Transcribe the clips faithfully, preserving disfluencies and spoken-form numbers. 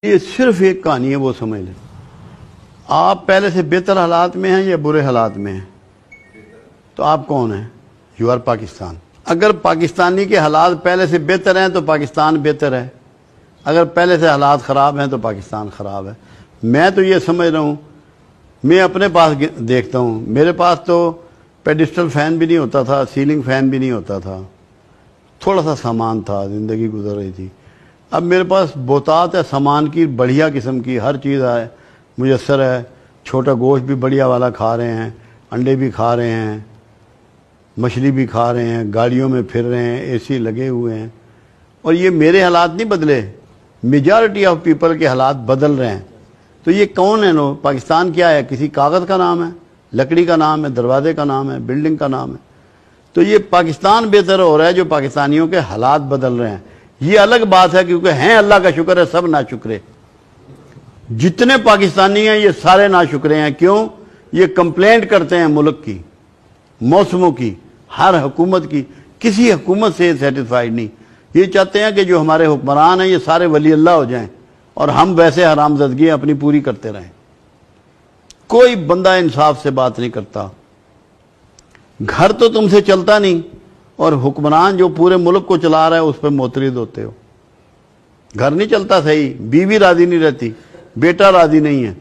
یہ صرف ایک کہانی ہے، وہ سمجھ لیں۔ آپ پہلے سے بہتر حالات میں ہیں یا برے حالات میں ہیں؟ تو آپ کون ہیں؟ You are Pakistan. اگر پاکستانی کے حالات پہلے سے بہتر ہیں تو پاکستان بہتر ہے، اگر پہلے سے حالات خراب ہیں تو پاکستان خراب ہے۔ میں تو یہ سمجھ رہا ہوں، میں اپنے پاس دیکھتا ہوں، میرے پاس تو پیڈسٹل فین بھی نہیں ہوتا تھا، سیلنگ فین بھی نہیں ہوتا تھا، تھوڑا سا سامان تھا، زندگی گزر رہی تھی۔ اب میرے پاس بہتات ہے سامان کی، بڑھیا قسم کی ہر چیز ہے، میسر ہے، چھوٹا گوشت بھی بڑھیا والا کھا رہے ہیں، انڈے بھی کھا رہے ہیں، مچھلی بھی کھا رہے ہیں، گاڑیوں میں پھر رہے ہیں، اے سی لگے ہوئے ہیں۔ اور یہ میرے حالات نہیں بدلے، میجارٹی آف پیپل کے حالات بدل رہے ہیں۔ تو یہ کون ہے؟ نو پاکستان کیا ہے؟ کسی کاغذ کا نام ہے، لکڑی کا نام ہے، دروازے کا نام ہے، بلڈنگ کا نام ہے؟ تو یہ پاکستان بہتر ہو رہا ہے جو پاکستانیوں کے حالات بدل رہے ہیں۔ یہ الگ بات ہے، کیونکہ ہیں اللہ کا شکر ہے سب ناشکرے، جتنے پاکستانی ہیں یہ سارے ناشکرے ہیں۔ کیوں؟ یہ کمپلینٹ کرتے ہیں ملک کی، موسموں کی، ہر حکومت کی، کسی حکومت سے سیٹسفائیڈ نہیں۔ یہ چاہتے ہیں کہ جو ہمارے حکمران ہیں یہ سارے ولی اللہ ہو جائیں اور ہم ویسے حرام زدگی اپنی پوری کرتے رہیں۔ کوئی بندہ انصاف سے بات نہیں کرتا۔ گھر تو تم سے چلتا نہیں اور حکمران جو پورے ملک کو چلا رہا ہے اس پہ معترض ہوتے ہو۔ گھر نہیں چلتا صحیح، بیوی راضی نہیں رہتی، بیٹا راضی نہیں ہے،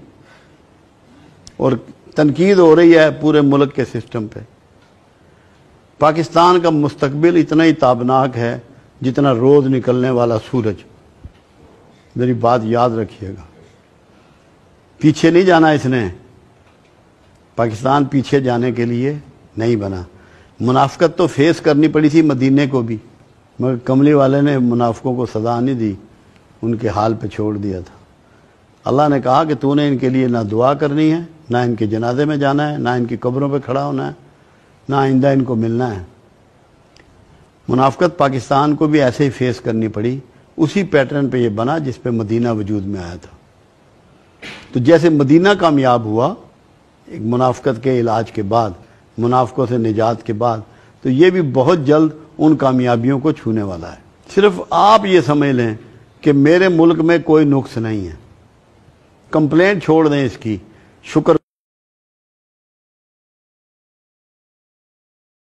اور تنقید ہو رہی ہے پورے ملک کے سسٹم پہ۔ پاکستان کا مستقبل اتنا ہی تابناک ہے جتنا روز نکلنے والا سورج۔ میری بات یاد رکھیے گا، پیچھے نہیں جانا اس نے، پاکستان پیچھے جانے کے لیے نہیں بنا۔ منافقت تو فیس کرنی پڑی تھی مدینے کو بھی، مگر کملی والے نے منافقوں کو سزا نہیں دی، ان کے حال پہ چھوڑ دیا تھا۔ اللہ نے کہا کہ تو نے ان کے لیے نہ دعا کرنی ہے، نہ ان کے جنازے میں جانا ہے، نہ ان کی قبروں پہ کھڑا ہونا ہے، نہ آئندہ ان کو ملنا ہے۔ منافقت پاکستان کو بھی ایسے ہی فیس کرنی پڑی، اسی پیٹرن پہ یہ بنا جس پہ مدینہ وجود میں آیا تھا۔ تو جیسے مدینہ کامیاب ہوا ایک منافقت کے علاج کے بعد، منافقوں سے نجات کے بعد، تو یہ بھی بہت جلد ان کامیابیوں کو چھونے والا ہے۔ صرف آپ یہ سمجھ لیں کہ میرے ملک میں کوئی نقص نہیں ہے، کمپلینٹ چھوڑ دیں اس کی، شکر